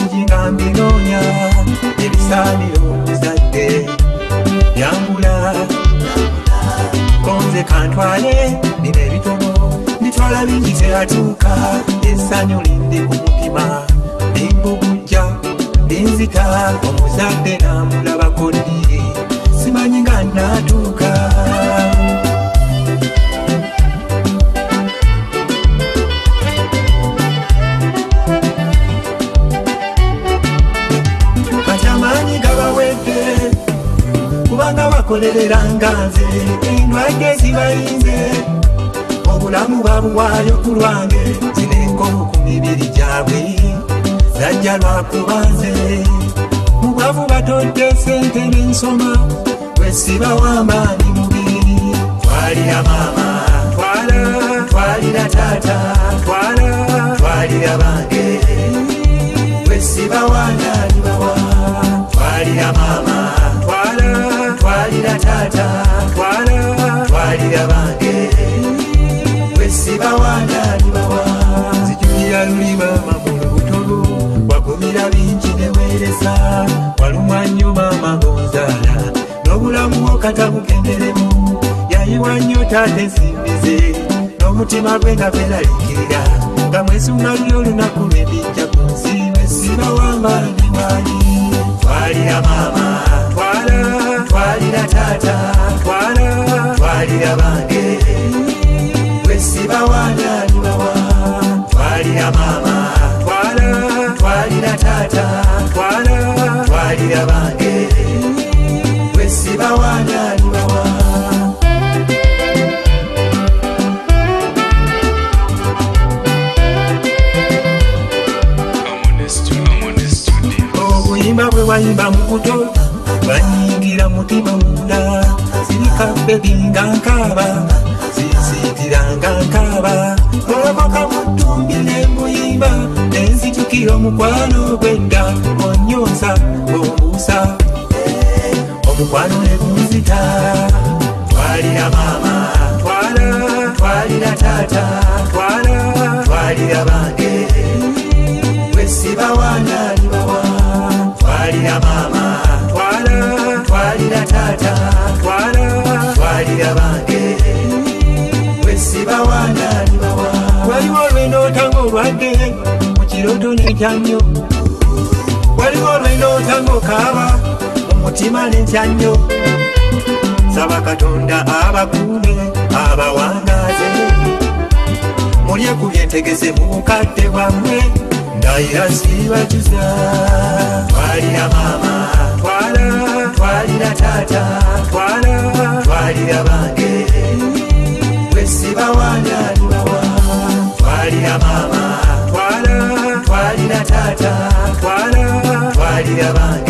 bingi nga mbinoonya ebisaaniro muzadde yambula konze kantwale bino ebitono nditwala bingi teratuuka essanyu lindi ku mutima limbugujja linzita omuzadde namulabako ddi simanyi nga natuuka katamanyi gabawedde kubanga bakolerera nga nze endwadde zibayinze obulamu babuwaayo ku lwange zinenkomo ku mibiri gyabwe zajja lwakubanze mubwavu batodde sente n'ensoma wesiba w'amaanyi mubiri twalira maama twalira taata twalira bange wesiba wandaali bawa twalira maama twalira taata twalira bange wesiba wandaali bawa zijulira luli maama mu lubutogo wagumira bingi neweereza walumwa nnyo maama ng'onzaala n'obulamu okatabugenderemu yayiwa nnyo taata ensimbize n'omutima gwe nga gweraliikirira nga mwesunga luli olunaku lw'endijja ku nsi wesiba w'amaanyi waali twalira maama twalira taata twalira bange wesiba wandaali bawa twalira maama twalira taata twalira bange wesiba wandaali bawa obuyimba bwe wayimba mu buto banyingira mutima munda sirikaffe binga nkaaba zisiitiranga nkaaba olokoka mu ttumbi n'embuyimba nenzitukira omukwano gw'edda onyonsa ombuusa omukwano ne gunzita twalira maama twalira taata twalira bange wesiba wandaali bawa twalira maama twalira taata twalira bange wesiba wandaali bawa waliwo olwendoota ng'olwadde mu kiroto n'entya nnyo waliwo olwendoota ng'okaaba mu mutima n'entya nnyo saba katonda abakuume abawangaaze mulye ku byentegese mu bukadde bwammwe ndayira sibajuza twalira maama twalira taata twalira bange wesiba wandaali bawa twalira maama twalira taata twalira bange